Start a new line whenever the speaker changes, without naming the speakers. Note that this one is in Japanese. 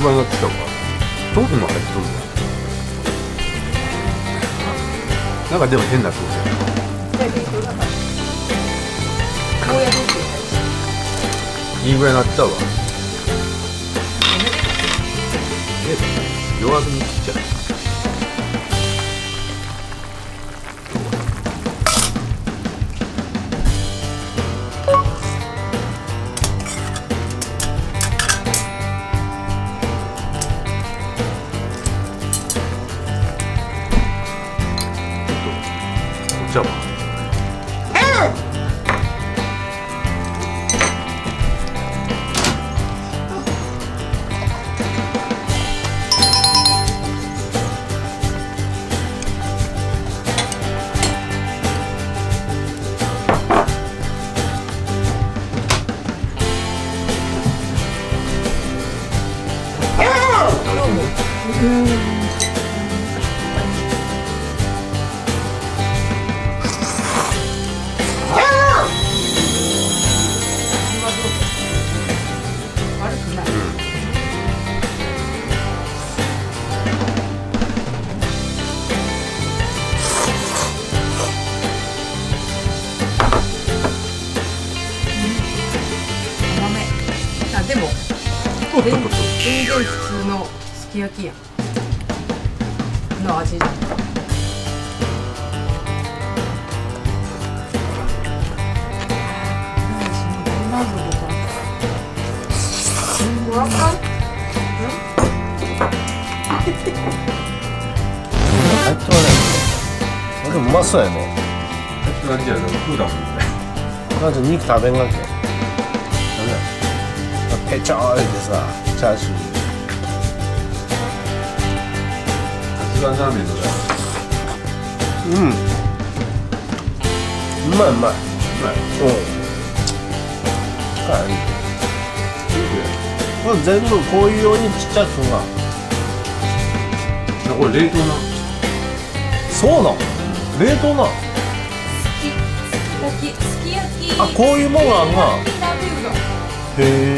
具合になってきたわ。豆腐も入っとるわ。なんかでも変な空気やな。いいぐらいになったわ。弱火に切っちゃう。じゃあ
でも全然普通のすき焼きやんの味じゃん。
でもうまそうやね。
何じゃクーラーも
なんか肉食べんがけ。ペチョーってさ、チャーシュー。
カツラーメンのだ。
うん。うまいうまい。
うまい。
うん。これ全部こういうようにちっちゃくすんが。
これ冷凍な。
そうなん。冷凍なん。
すき焼き。
あ、こういうもんがあんが。へえ。